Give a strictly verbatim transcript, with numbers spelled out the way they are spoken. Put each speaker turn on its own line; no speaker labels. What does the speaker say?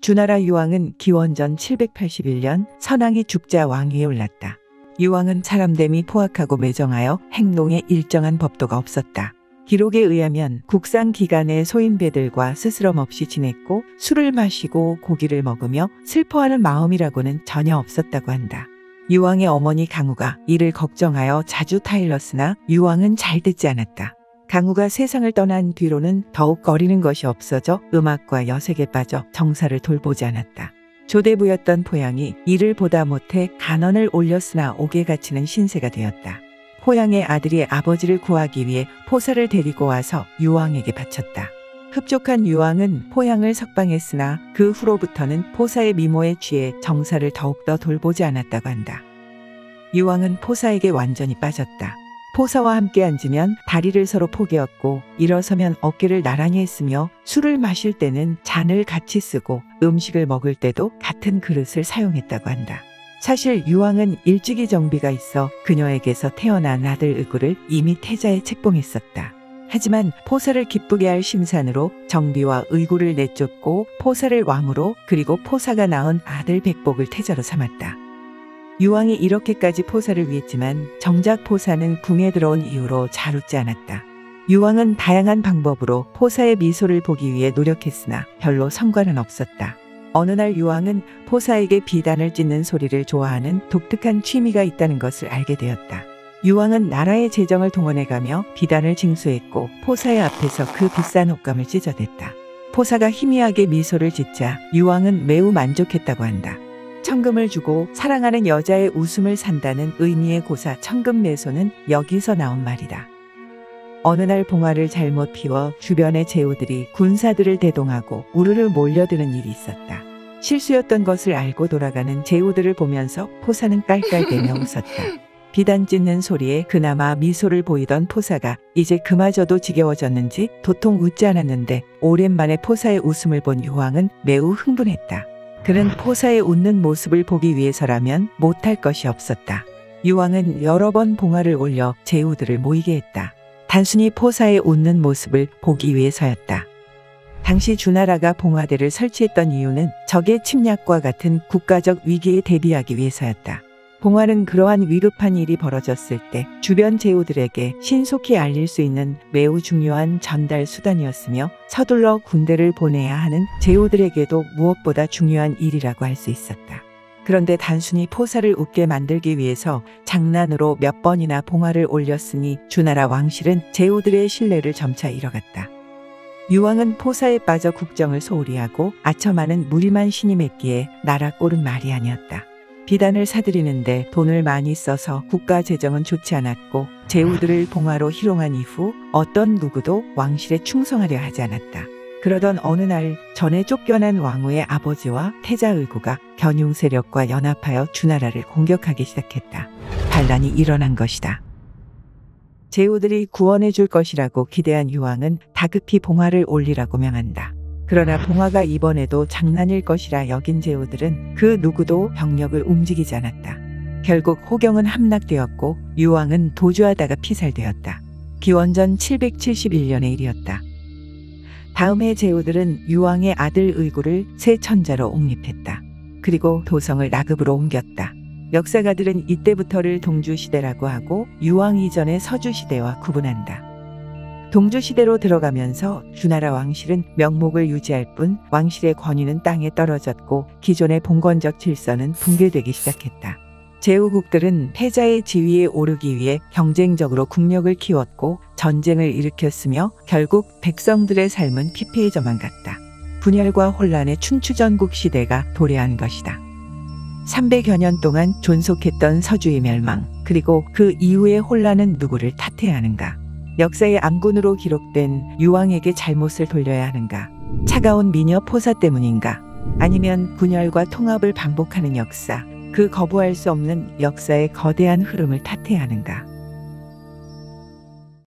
주나라 유왕은 기원전 칠백팔십일 년 선왕이 죽자 왕위에 올랐다. 유왕은 사람됨이 포악하고 매정하여 행동에 일정한 법도가 없었다. 기록에 의하면 국상 기간에 소인배들과 스스럼 없이 지냈고 술을 마시고 고기를 먹으며 슬퍼하는 마음이라고는 전혀 없었다고 한다. 유왕의 어머니 강우가 이를 걱정하여 자주 타일렀으나 유왕은 잘 듣지 않았다. 강우가 세상을 떠난 뒤로는 더욱 거리는 것이 없어져 음악과 여색에 빠져 정사를 돌보지 않았다. 조대부였던 포양이 이를 보다 못해 간언을 올렸으나 옥에 갇히는 신세가 되었다. 포양의 아들이 아버지를 구하기 위해 포사를 데리고 와서 유왕에게 바쳤다. 흡족한 유왕은 포양을 석방했으나 그 후로부터는 포사의 미모에 취해 정사를 더욱더 돌보지 않았다고 한다. 유왕은 포사에게 완전히 빠졌다. 포사와 함께 앉으면 다리를 서로 포개었고 일어서면 어깨를 나란히 했으며 술을 마실 때는 잔을 같이 쓰고 음식을 먹을 때도 같은 그릇을 사용했다고 한다. 사실 유왕은 일찍이 정비가 있어 그녀에게서 태어난 아들 의구를 이미 태자에 책봉했었다. 하지만 포사를 기쁘게 할 심산으로 정비와 의구를 내쫓고 포사를 왕으로 그리고 포사가 낳은 아들 백복을 태자로 삼았다. 유왕이 이렇게까지 포사를 위했지만 정작 포사는 궁에 들어온 이후로 잘 웃지 않았다. 유왕은 다양한 방법으로 포사의 미소를 보기 위해 노력했으나 별로 성과는 없었다. 어느 날 유왕은 포사에게 비단을 찢는 소리를 좋아하는 독특한 취미가 있다는 것을 알게 되었다. 유왕은 나라의 재정을 동원해가며 비단을 징수했고 포사의 앞에서 그 비싼 옷감을 찢어댔다. 포사가 희미하게 미소를 짓자 유왕은 매우 만족했다고 한다. 천금을 주고 사랑하는 여자의 웃음을 산다는 의미의 고사 천금매소는 여기서 나온 말이다. 어느 날 봉화를 잘못 피워 주변의 제후들이 군사들을 대동하고 우르르 몰려드는 일이 있었다. 실수였던 것을 알고 돌아가는 제후들을 보면서 포사는 깔깔대며 웃었다. 비단 찢는 소리에 그나마 미소를 보이던 포사가 이제 그마저도 지겨워졌는지 도통 웃지 않았는데 오랜만에 포사의 웃음을 본 유왕은 매우 흥분했다. 그는 포사의 웃는 모습을 보기 위해서라면 못할 것이 없었다. 유왕은 여러 번 봉화를 올려 제후들을 모이게 했다. 단순히 포사의 웃는 모습을 보기 위해서였다. 당시 주나라가 봉화대를 설치했던 이유는 적의 침략과 같은 국가적 위기에 대비하기 위해서였다. 봉화는 그러한 위급한 일이 벌어졌을 때 주변 제후들에게 신속히 알릴 수 있는 매우 중요한 전달 수단이었으며 서둘러 군대를 보내야 하는 제후들에게도 무엇보다 중요한 일이라고 할 수 있었다. 그런데 단순히 포사를 웃게 만들기 위해서 장난으로 몇 번이나 봉화를 올렸으니 주나라 왕실은 제후들의 신뢰를 점차 잃어갔다. 유왕은 포사에 빠져 국정을 소홀히 하고 아첨하는 무리만 신임했기에 나라 꼴은 말이 아니었다. 비단을 사들이는데 돈을 많이 써서 국가 재정은 좋지 않았고 제후들을 봉화로 희롱한 이후 어떤 누구도 왕실에 충성하려 하지 않았다. 그러던 어느 날 전에 쫓겨난 왕후의 아버지와 태자 의구가 견용 세력과 연합하여 주나라를 공격하기 시작했다. 반란이 일어난 것이다. 제후들이 구원해 줄 것이라고 기대한 유왕은 다급히 봉화를 올리라고 명한다. 그러나 봉화가 이번에도 장난일 것이라 여긴 제후들은 그 누구도 병력을 움직이지 않았다. 결국 호경은 함락되었고 유왕은 도주하다가 피살되었다. 기원전 칠백칠십일 년의 일이었다. 다음 해 제후들은 유왕의 아들 의구를 새 천자로 옹립했다. 그리고 도성을 나급으로 옮겼다. 역사가들은 이때부터를 동주시대라고 하고 유왕 이전의 서주시대와 구분한다. 동주시대로 들어가면서 주나라 왕실은 명목을 유지할 뿐 왕실의 권위는 땅에 떨어졌고 기존의 봉건적 질서는 붕괴되기 시작했다. 제후국들은 태자의 지위에 오르기 위해 경쟁적으로 국력을 키웠고 전쟁을 일으켰으며 결국 백성들의 삶은 피폐해져만 갔다. 분열과 혼란의 춘추전국 시대가 도래한 것이다. 삼백여 년 동안 존속했던 서주의 멸망, 그리고 그 이후의 혼란은 누구를 탓해야 하는가? 역사의 암군으로 기록된 유왕에게 잘못을 돌려야 하는가? 차가운 미녀 포사 때문인가? 아니면 분열과 통합을 반복하는 역사, 그 거부할 수 없는 역사의 거대한 흐름을 탓해야 하는가?